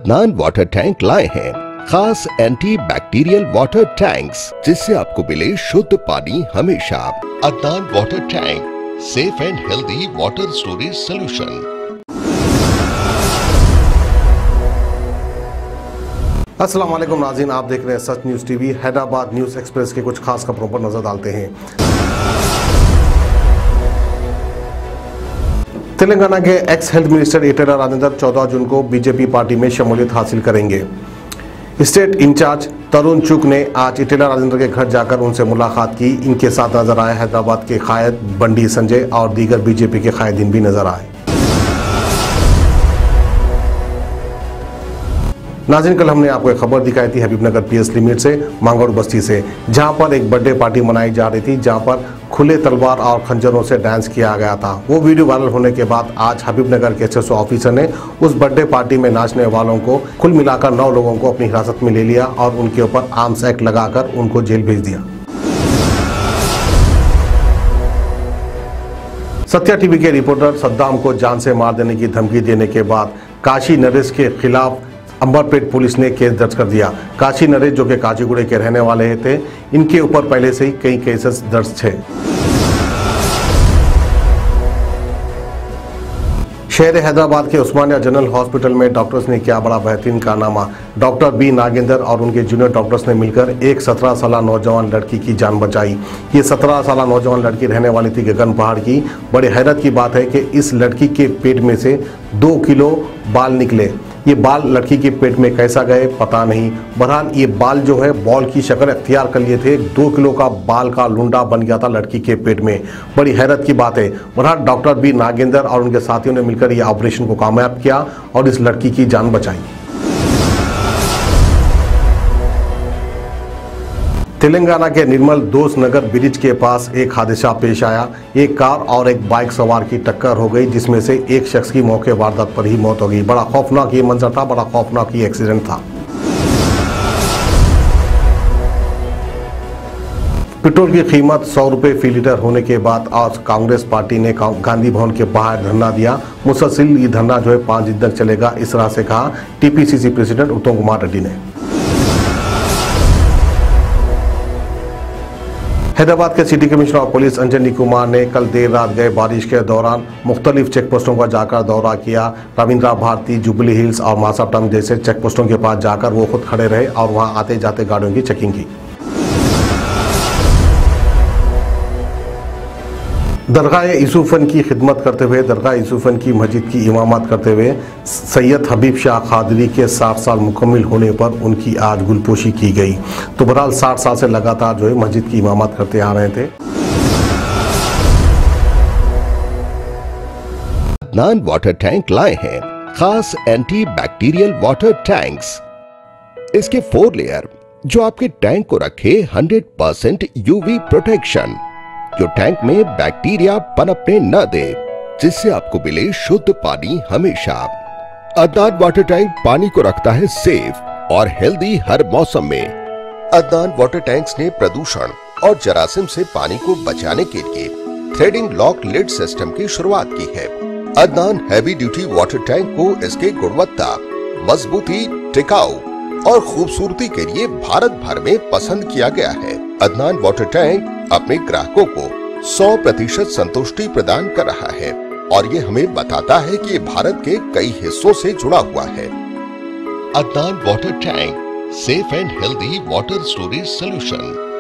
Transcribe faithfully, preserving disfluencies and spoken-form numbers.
Adnan water tank लाए हैं खास एंटी बैक्टीरियल वाटर टैंक्स, जिससे आपको मिले शुद्ध पानी हमेशा। Adnan water tank, safe and healthy water storage solution. अस्सलाम वालेकुम नाज़रीन, आप देख रहे हैं Sach news TV. Hyderabad news express के कुछ खास खबरों पर नजर डालते हैं। तेलंगाना के ex health minister Etela Rajender चौदह जून को बीजेपी पार्टी में शमूलियत हासिल करेंगे। स्टेट इंचार्ज तरुण चुग ने आज ईटेला राजेंद्र के घर जाकर उनसे मुलाकात की। इनके साथ नजर आए हैदराबाद के कायद बंडी संजय और दीगर बीजेपी के कायदीन भी नजर आए। नाज़रीन, कल हमने आपको एक खबर दिखाई थी हबीबनगर पीएस लिमिट से, मांगोड़ बस्ती से, जहां पर एक बर्थडे पार्टी मनाई जा रही थी, जहां पर खुले तलवार और खंजरों से डांस किया गया था। वो वीडियो वायरल होने के बाद आज हबीबनगर के एसएसओ ऑफिसर ने उस बर्थडे पार्टी में नाचने वालों को कुल मिलाकर नौ लोगों को अपनी हिरासत में ले लिया और उनके ऊपर आर्म्स एक्ट लगाकर उनको जेल भेज दिया। सत्या टीवी के रिपोर्टर सद्दाम को जान से मार देने की धमकी देने के बाद काशी नरेश के खिलाफ अंबरपेट पुलिस ने केस दर्ज कर दिया। काशी नरेश, जो कि काजीगुड़े के रहने वाले थे, इनके ऊपर पहले से ही कई केसेस दर्ज थे। शहर हैदराबाद के उस्मानिया जनरल हॉस्पिटल में डॉक्टर्स ने किया बड़ा बेहतरीन कारनामा। डॉक्टर बी नागेंद्र और उनके जूनियर डॉक्टर्स ने मिलकर एक सत्रह साल नौजवान लड़की की जान बचाई। ये सत्रह साल नौजवान लड़की रहने वाली थी गगन पहाड़ की। बड़ी हैरत की बात है कि इस लड़की के पेट में से दो किलो बाल निकले। ये बाल लड़की के पेट में कैसा गए पता नहीं। बहरहाल ये बाल जो है बॉल की शक्ल अख्तियार कर लिए थे। दो किलो का बाल का लुंडा बन गया था लड़की के पेट में। बड़ी हैरत की बात है। बहरहाल डॉक्टर बी नागेंद्र और उनके साथियों ने मिलकर ये ऑपरेशन को कामयाब किया और इस लड़की की जान बचाई। तेलंगाना के निर्मल दोस्त नगर ब्रिज के पास एक हादसा पेश आया। एक कार और एक बाइक सवार की टक्कर हो गई, जिसमें से एक शख्स की मौके वारदात पर ही मौत हो गई। बड़ा खौफनाक ये मंजर था, बड़ा खौफनाक ये एक्सीडेंट था। पेट्रोल की कीमत सौ रुपये फी लीटर होने के बाद आज कांग्रेस पार्टी ने गांधी भवन के बाहर धरना दिया। मुसलसिल ये धरना जो है पाँच दिन तक चलेगा, इस तरह से कहा टीपीसीसी प्रेसिडेंट उत्तम कुमार रेड्डी ने। हैदराबाद के city commissioner of police Anjani Kumar ने कल देर रात गए बारिश के दौरान मुख्तलिफ चेक पोस्टों का जाकर दौरा किया। रविंद्रा भारती, जुबली हिल्स और मासाटम जैसे चेक पोस्टों के पास जाकर वो खुद खड़े रहे और वहां आते जाते गाड़ियों की चेकिंग की। दरगाह यूसुफन की खिदमत करते हुए, दरगाह यूसुफन की मस्जिद की इमामत करते हुए सैयद हबीब शाह कादरी के साठ साल मुकम्मिल होने पर उनकी आज गुलपोशी की गई। तो बहरहाल साठ साल से लगातार जो है मस्जिद की इमामत करते आ रहे थे। अदनान वाटर टैंक लाए हैं खास एंटी बैक्टीरियल वाटर टैंक्स। इसके फोर लेयर जो आपके टैंक को रखे हंड्रेड परसेंट यूवी प्रोटेक्शन, जो टैंक में बैक्टीरिया पनपने न दे, जिससे आपको मिले शुद्ध पानी हमेशा। अदनान वाटर टैंक पानी को रखता है सेफ और हेल्दी हर मौसम में। अदनान वाटर टैंक्स ने प्रदूषण और जरासीम से पानी को बचाने के लिए थ्रेडिंग लॉक लिड सिस्टम की शुरुआत की है। Adnan heavy duty water tank को इसके गुणवत्ता, मजबूती, टिकाऊ और खूबसूरती के लिए भारत भर में पसंद किया गया है। अदनान वाटर टैंक अपने ग्राहकों को सौ प्रतिशत संतुष्टि प्रदान कर रहा है और ये हमें बताता है कि ये भारत के कई हिस्सों से जुड़ा हुआ है। Adnan water tank, safe and healthy water storage solution.